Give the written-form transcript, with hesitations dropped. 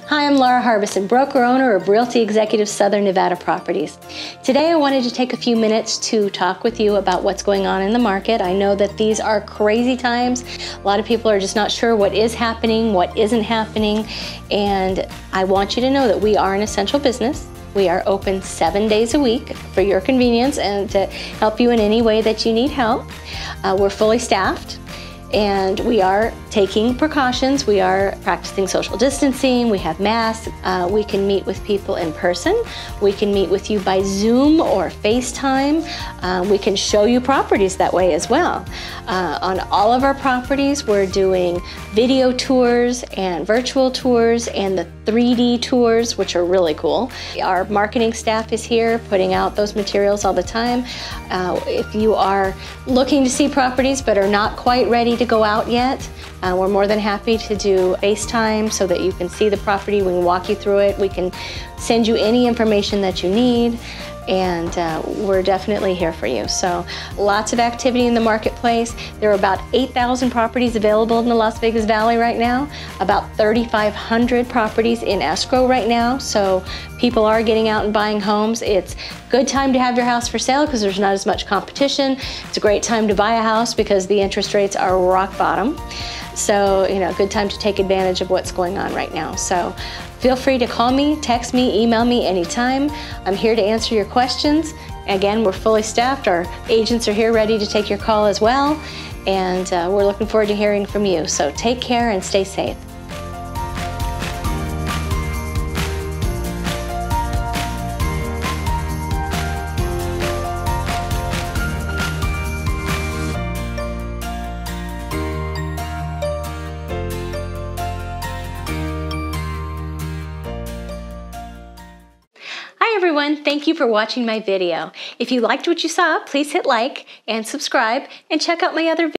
Hi, I'm Laura Harbison, broker-owner of Realty Executive Southern Nevada Properties. Today I wanted to take a few minutes to talk with you about what's going on in the market. I know that these are crazy times. A lot of people are just not sure what is happening, what isn't happening, and I want you to know that we are an essential business. We are open 7 days a week for your convenience and to help you in any way that you need help. We're fully staffed. And we are taking precautions. We are practicing social distancing. We have masks. We can meet with people in person. We can meet with you by Zoom or FaceTime. We can show you properties that way as well. On all of our properties, we're doing video tours and virtual tours and the 3D tours, which are really cool. Our marketing staff is here putting out those materials all the time. If you are looking to see properties but are not quite ready to go out yet, we're more than happy to do FaceTime so that you can see the property. We can walk you through it. We can send you any information that you need, and we're definitely here for you. So lots of activity in the marketplace. There are about 8,000 properties available in the Las Vegas Valley right now, about 3,500 properties in escrow right now. So people are getting out and buying homes. It's a good time to have your house for sale because there's not as much competition. It's a great time to buy a house because the interest rates are rock bottom. So, good time to take advantage of what's going on right now. So feel free to call me, text me, email me anytime. I'm here to answer your questions. Again, we're fully staffed. Our agents are here ready to take your call as well. And we're looking forward to hearing from you. So take care and stay safe. Hi everyone, thank you for watching my video. If you liked what you saw, please hit like and subscribe and check out my other videos.